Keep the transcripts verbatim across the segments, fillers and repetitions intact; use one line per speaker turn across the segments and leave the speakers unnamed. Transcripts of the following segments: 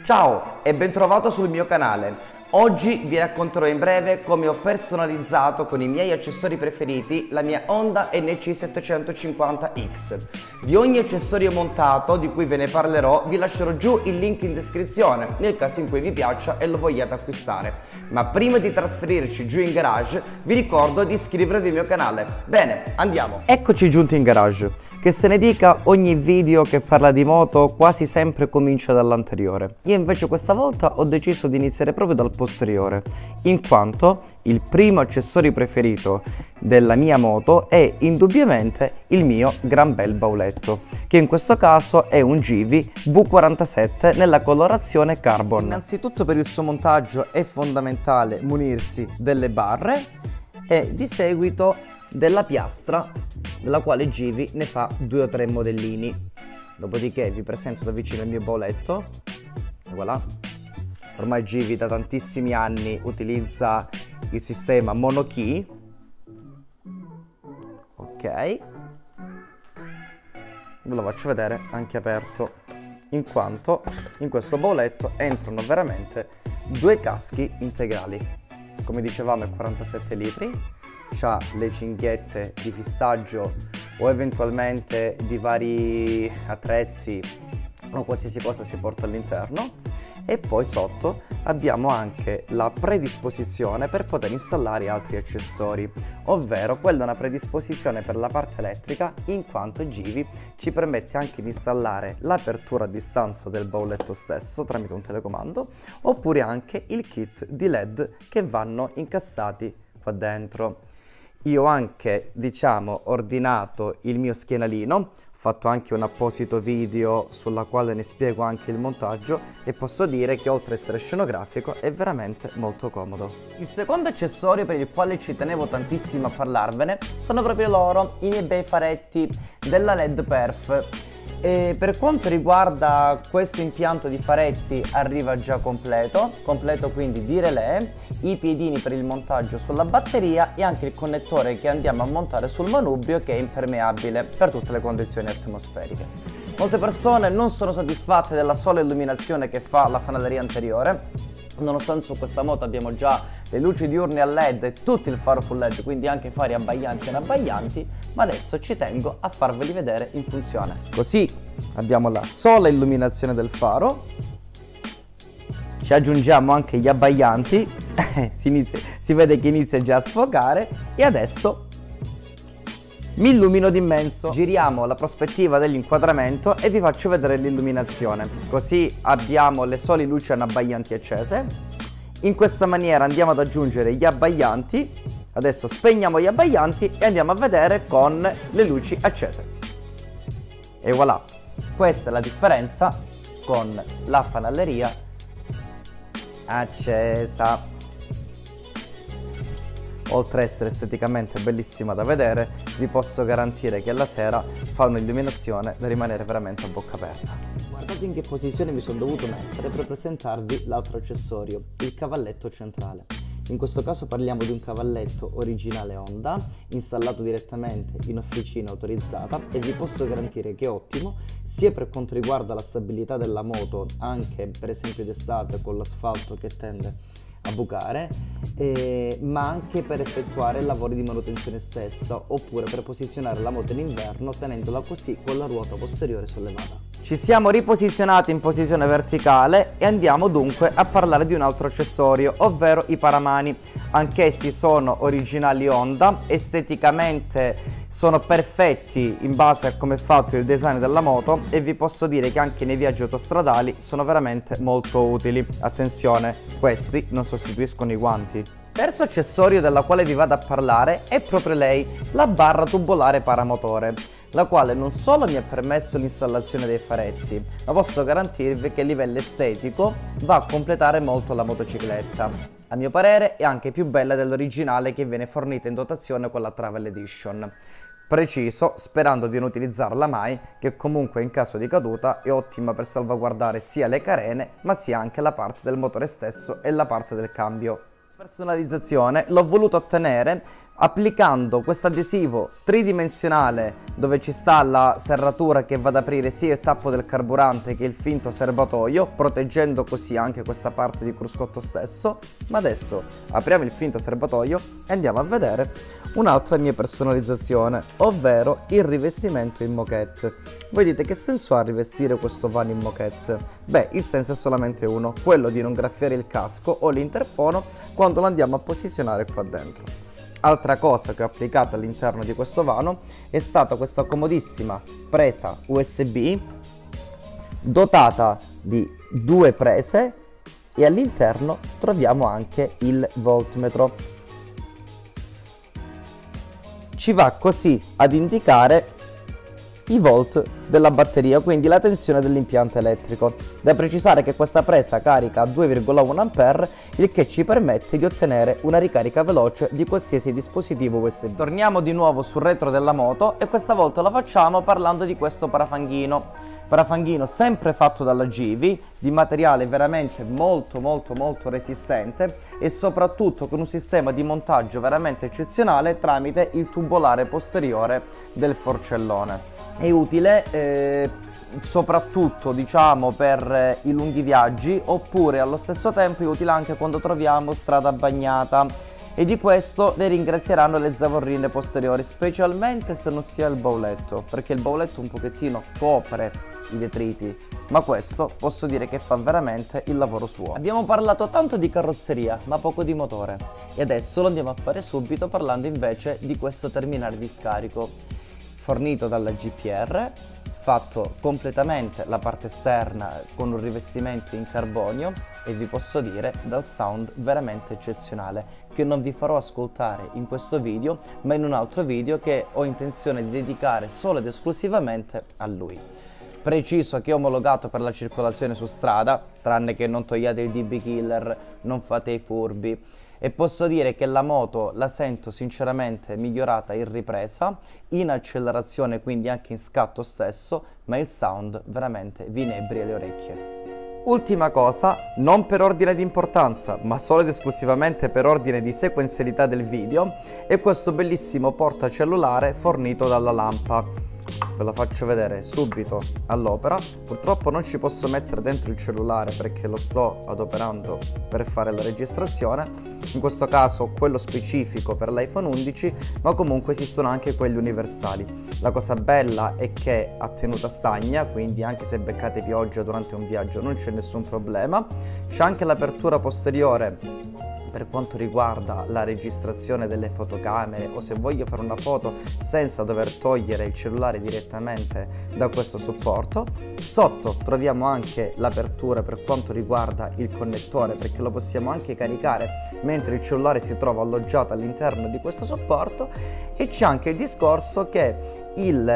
Ciao e bentrovato sul mio canale. Oggi vi racconterò in breve come ho personalizzato con i miei accessori preferiti la mia Honda N C settecentocinquanta X. Di ogni accessorio montato di cui ve ne parlerò vi lascerò giù il link in descrizione nel caso in cui vi piaccia e lo vogliate acquistare. Ma prima di trasferirci giù in garage vi ricordo di iscrivervi al mio canale. Bene, andiamo! Eccoci giunti in garage. Che se ne dica, ogni video che parla di moto quasi sempre comincia dall'anteriore. Io invece questa volta ho deciso di iniziare proprio dal posteriore, in quanto il primo accessorio preferito della mia moto è indubbiamente il mio gran bel bauletto, che in questo caso è un Givi V quarantasette nella colorazione carbon. Innanzitutto per il suo montaggio è fondamentale munirsi delle barre e di seguito della piastra, della quale Givi ne fa due o tre modellini. Dopodiché vi presento da vicino il mio bauletto e voilà. Ormai Givi da tantissimi anni utilizza il sistema monokey. Ok, ve lo faccio vedere anche aperto, in quanto in questo bauletto entrano veramente due caschi integrali. Come dicevamo è quarantasette litri, c'ha le cinghiette di fissaggio o eventualmente di vari attrezzi o qualsiasi cosa si porta all'interno, e poi sotto abbiamo anche la predisposizione per poter installare altri accessori, ovvero quella è una predisposizione per la parte elettrica, in quanto Givi ci permette anche di installare l'apertura a distanza del bauletto stesso tramite un telecomando, oppure anche il kit di L E D che vanno incassati qua dentro. Io ho anche, diciamo, ordinato il mio schienalino, ho fatto anche un apposito video sulla quale ne spiego anche il montaggio e posso dire che oltre ad essere scenografico è veramente molto comodo. Il secondo accessorio per il quale ci tenevo tantissimo a parlarvene sono proprio loro, i miei bei faretti della L E D Perf. E per quanto riguarda questo impianto di faretti arriva già completo, completo quindi di relè, i piedini per il montaggio sulla batteria e anche il connettore che andiamo a montare sul manubrio, che è impermeabile per tutte le condizioni atmosferiche. Molte persone non sono soddisfatte della sola illuminazione che fa la fanaleria anteriore, nonostante su questa moto abbiamo già le luci diurne a L E D e tutto il faro full L E D, quindi anche fari abbaglianti e inabbaglianti, ma adesso ci tengo a farveli vedere in funzione. Così abbiamo la sola illuminazione del faro, ci aggiungiamo anche gli abbaglianti, si, inizia, si vede che inizia già a sfocare, e adesso mi illumino d'immenso. Giriamo la prospettiva dell'inquadramento e vi faccio vedere l'illuminazione. Così abbiamo le sole luci anabbaglianti accese. In questa maniera andiamo ad aggiungere gli abbaglianti. Adesso spegniamo gli abbaglianti e andiamo a vedere con le luci accese. E voilà, questa è la differenza con la fanalleria accesa. Oltre ad essere esteticamente bellissima da vedere, vi posso garantire che alla sera fa un'illuminazione da rimanere veramente a bocca aperta. Guardate in che posizione mi sono dovuto mettere per presentarvi l'altro accessorio, il cavalletto centrale. In questo caso parliamo di un cavalletto originale Honda, installato direttamente in officina autorizzata, e vi posso garantire che è ottimo sia per quanto riguarda la stabilità della moto, anche per esempio d'estate con l'asfalto che tende a bucare, eh, ma anche per effettuare lavori di manutenzione stessa, oppure per posizionare la moto in inverno tenendola così con la ruota posteriore sollevata. Ci siamo riposizionati in posizione verticale e andiamo dunque a parlare di un altro accessorio, ovvero i paramani. Anch'essi sono originali Honda, esteticamente sono perfetti in base a come è fatto il design della moto, e vi posso dire che anche nei viaggi autostradali sono veramente molto utili. Attenzione, questi non sostituiscono i guanti. Terzo accessorio della quale vi vado a parlare è proprio lei, la barra tubolare paramotore, la quale non solo mi ha permesso l'installazione dei faretti, ma posso garantirvi che a livello estetico va a completare molto la motocicletta. A mio parere è anche più bella dell'originale che viene fornita in dotazione con la Travel Edition. Preciso, sperando di non utilizzarla mai, che comunque in caso di caduta è ottima per salvaguardare sia le carene, ma sia anche la parte del motore stesso e la parte del cambio. Personalizzazione l'ho voluto ottenere applicando questo adesivo tridimensionale dove ci sta la serratura che va ad aprire sia il tappo del carburante che il finto serbatoio, proteggendo così anche questa parte di cruscotto stesso. Ma adesso apriamo il finto serbatoio e andiamo a vedere un'altra mia personalizzazione, ovvero il rivestimento in moquette. Voi dite: che senso ha rivestire questo vano in moquette? Beh, il senso è solamente uno, quello di non graffiare il casco o l'interfono quando lo andiamo a posizionare qua dentro. Altra cosa che ho applicato all'interno di questo vano è stata questa comodissima presa U S B dotata di due prese, e all'interno troviamo anche il voltmetro. Ci va così ad indicare i volt della batteria, quindi la tensione dell'impianto elettrico. Da precisare che questa presa carica a due virgola uno ampere, il che ci permette di ottenere una ricarica veloce di qualsiasi dispositivo U S B. Torniamo di nuovo sul retro della moto e questa volta lo facciamo parlando di questo parafanghino. Parafanghino sempre fatto dalla Givi, di materiale veramente molto molto molto resistente e soprattutto con un sistema di montaggio veramente eccezionale tramite il tubolare posteriore del forcellone. È utile eh, soprattutto diciamo per eh, i lunghi viaggi, oppure allo stesso tempo è utile anche quando troviamo strada bagnata, e di questo ne ringrazieranno le zavorrine posteriori, specialmente se non sia il bauletto, perché il bauletto un pochettino copre i detriti, ma questo posso dire che fa veramente il lavoro suo. Abbiamo parlato tanto di carrozzeria ma poco di motore, e adesso lo andiamo a fare subito parlando invece di questo terminale di scarico fornito dalla G P R, fatto completamente la parte esterna con un rivestimento in carbonio, e vi posso dire dal sound veramente eccezionale, che non vi farò ascoltare in questo video ma in un altro video che ho intenzione di dedicare solo ed esclusivamente a lui. Preciso che è omologato per la circolazione su strada, tranne che non togliate il D B killer, non fate i furbi, e posso dire che la moto la sento sinceramente migliorata in ripresa, in accelerazione, quindi anche in scatto stesso, ma il sound veramente vi inebria le orecchie. Ultima cosa, non per ordine di importanza, ma solo ed esclusivamente per ordine di sequenzialità del video, è questo bellissimo portacellulare fornito dalla Lampa. Ve la faccio vedere subito all'opera. Purtroppo non ci posso mettere dentro il cellulare perché lo sto adoperando per fare la registrazione, in questo caso quello specifico per l'iPhone undici, ma comunque esistono anche quelli universali. La cosa bella è che ha tenuta stagna, quindi anche se beccate pioggia durante un viaggio non c'è nessun problema. C'è anche l'apertura posteriore per quanto riguarda la registrazione delle fotocamere, o se voglio fare una foto senza dover togliere il cellulare direttamente da questo supporto. Sotto troviamo anche l'apertura per quanto riguarda il connettore, perché lo possiamo anche caricare mentre il cellulare si trova alloggiato all'interno di questo supporto. E c'è anche il discorso che il,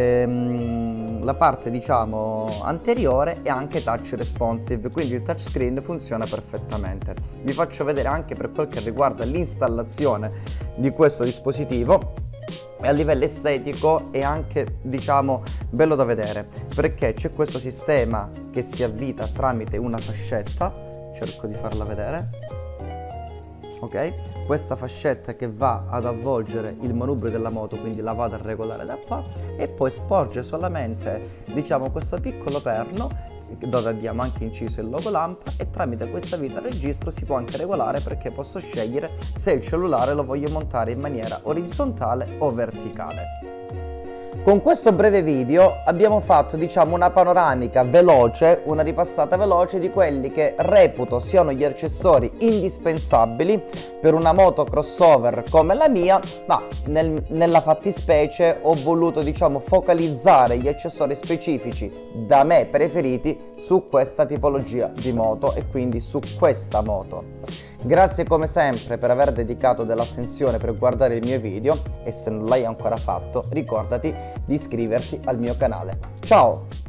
ehm, la parte diciamo anteriore è anche touch responsive, quindi il touchscreen funziona perfettamente. Vi faccio vedere anche per quel che riguarda l'installazione di questo dispositivo, e a livello estetico è anche diciamo bello da vedere, perché c'è questo sistema che si avvita tramite una fascetta. Cerco di farla vedere. Ok, questa fascetta che va ad avvolgere il manubrio della moto, quindi la vado a regolare da qua, e poi sporge solamente diciamo questo piccolo perno dove abbiamo anche inciso il logo Lampa, e tramite questa vita registro si può anche regolare, perché posso scegliere se il cellulare lo voglio montare in maniera orizzontale o verticale. Con questo breve video abbiamo fatto diciamo una panoramica veloce, una ripassata veloce di quelli che reputo siano gli accessori indispensabili per una moto crossover come la mia, ma nel, nella fattispecie ho voluto diciamo focalizzare gli accessori specifici da me preferiti su questa tipologia di moto, e quindi su questa moto. Grazie come sempre per aver dedicato dell'attenzione per guardare il mio video, e se non l'hai ancora fatto ricordati di iscriverti al mio canale. Ciao!